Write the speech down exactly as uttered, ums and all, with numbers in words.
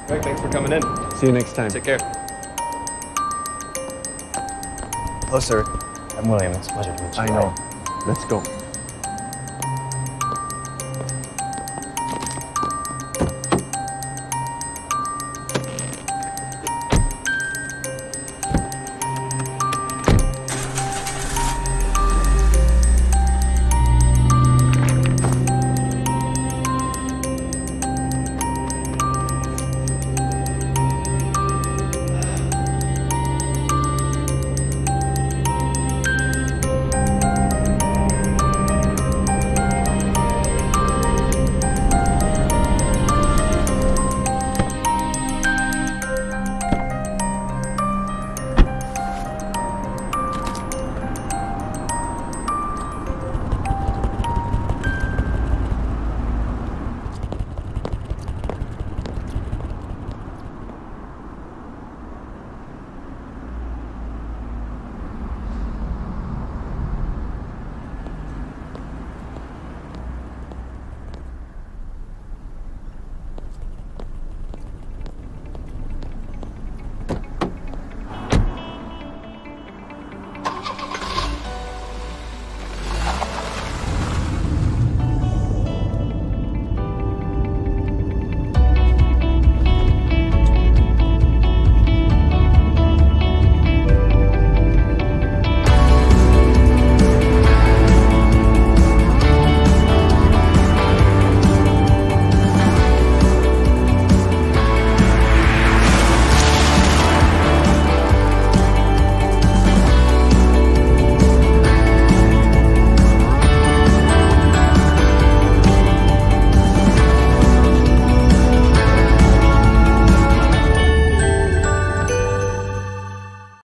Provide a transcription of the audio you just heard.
Greg, thanks for coming in. See you next time. Take care. Hello, sir. I'm William. It's a pleasure to meet you. I know. Let's go.